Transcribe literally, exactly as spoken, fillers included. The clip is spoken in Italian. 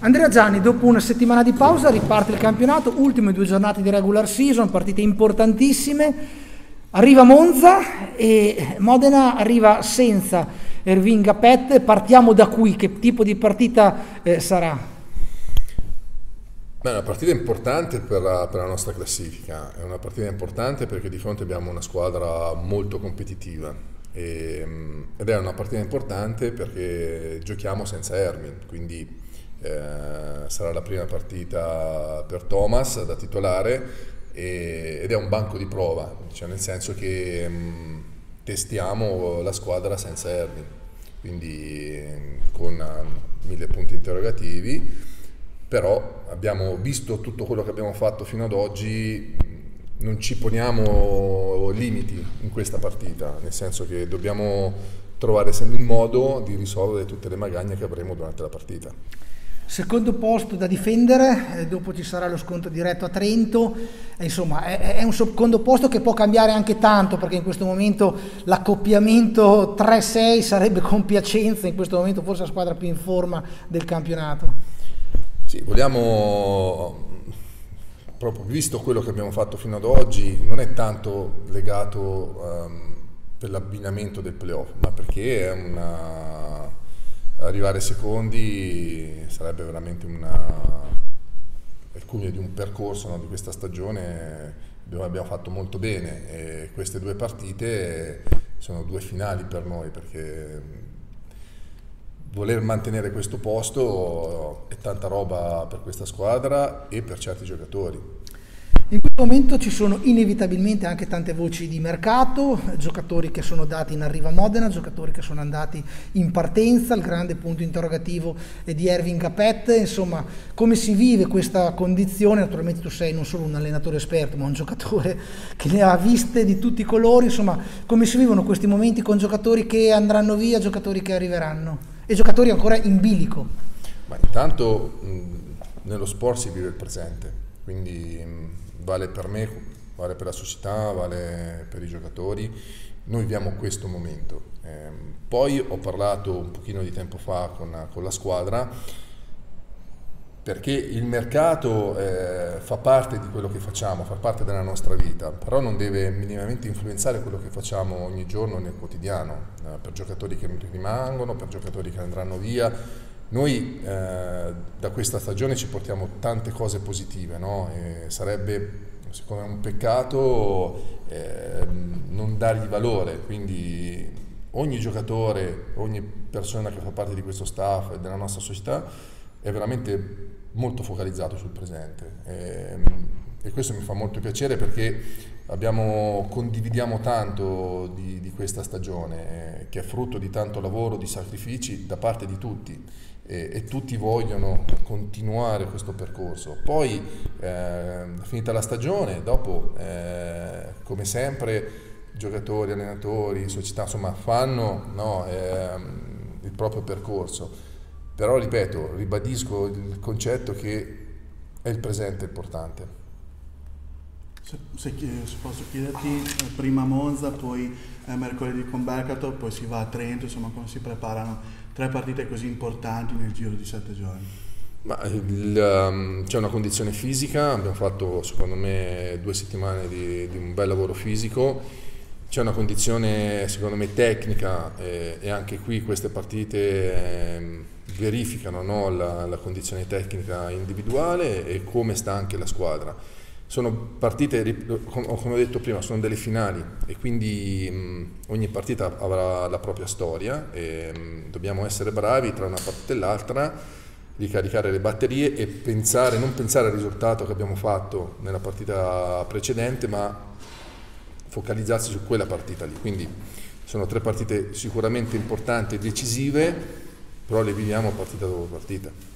Andrea Gianni, dopo una settimana di pausa riparte il campionato, ultime due giornate di regular season, partite importantissime, arriva Monza e Modena arriva senza Ervin Gapet. Partiamo da qui, che tipo di partita eh, sarà? Beh, è una partita importante per la, per la nostra classifica, è una partita importante perché di fronte abbiamo una squadra molto competitiva e, ed è una partita importante perché giochiamo senza Ermin, quindi Eh, sarà la prima partita per Thomas da titolare e, ed è un banco di prova, cioè nel senso che mh, testiamo la squadra senza Ermin, quindi con uh, mille punti interrogativi, però abbiamo visto tutto quello che abbiamo fatto fino ad oggi, non ci poniamo limiti in questa partita, nel senso che dobbiamo trovare sempre il modo di risolvere tutte le magagne che avremo durante la partita. Secondo posto da difendere, eh, dopo ci sarà lo scontro diretto a Trento, eh, insomma è, è un secondo posto che può cambiare anche tanto, perché in questo momento l'accoppiamento tre sei sarebbe con Piacenza, in questo momento forse la squadra più in forma del campionato. Sì, vogliamo, proprio visto quello che abbiamo fatto fino ad oggi, non è tanto legato um, per l'abbinamento del playoff, ma perché è una... arrivare secondi sarebbe veramente una, il culmine di un percorso, no, di questa stagione dove abbiamo fatto molto bene e queste due partite sono due finali per noi, perché voler mantenere questo posto è tanta roba per questa squadra e per certi giocatori. In questo momento ci sono inevitabilmente anche tante voci di mercato, giocatori che sono dati in arrivo a Modena, giocatori che sono andati in partenza, il grande punto interrogativo è di Ervin Gapet. Insomma, come si vive questa condizione? Naturalmente tu sei non solo un allenatore esperto, ma un giocatore che ne ha viste di tutti i colori. Insomma, come si vivono questi momenti con giocatori che andranno via, giocatori che arriveranno e giocatori ancora in bilico? Ma intanto mh, nello sport si vive il presente, quindi mh, vale per me, vale per la società, vale per i giocatori. Noi viviamo questo momento. Eh, poi ho parlato un pochino di tempo fa con, con la squadra, perché il mercato eh, fa parte di quello che facciamo, fa parte della nostra vita, però non deve minimamente influenzare quello che facciamo ogni giorno nel quotidiano, eh, per giocatori che rimangono, per giocatori che andranno via. Noi eh, da questa stagione ci portiamo tante cose positive, no? E sarebbe secondo me un peccato eh, non dargli valore, quindi ogni giocatore, ogni persona che fa parte di questo staff e della nostra società è veramente molto focalizzato sul presente e, e questo mi fa molto piacere, perché abbiamo, condividiamo tanto di, di questa stagione eh, che è frutto di tanto lavoro, di sacrifici da parte di tutti. E, e tutti vogliono continuare questo percorso. Poi eh, finita la stagione, dopo eh, come sempre giocatori, allenatori, società insomma fanno no, eh, il proprio percorso, però ripeto, ribadisco il concetto che è il presente importante. Se, se, se posso chiederti, prima Monza, poi eh, mercoledì con Bercato, poi si va a Trento, insomma come si preparano tre partite così importanti nel giro di sette giorni? Ma um, c'è una condizione fisica, abbiamo fatto secondo me due settimane di, di un bel lavoro fisico, c'è una condizione secondo me tecnica eh, e anche qui queste partite eh, verificano no, la, la condizione tecnica individuale e come sta anche la squadra. Sono partite, come ho detto prima, sono delle finali e quindi mh, ogni partita avrà la propria storia e mh, dobbiamo essere bravi tra una partita e l'altra, ricaricare le batterie e pensare, non pensare al risultato che abbiamo fatto nella partita precedente, ma focalizzarsi su quella partita lì. Quindi sono tre partite sicuramente importanti e decisive, però le viviamo partita dopo partita.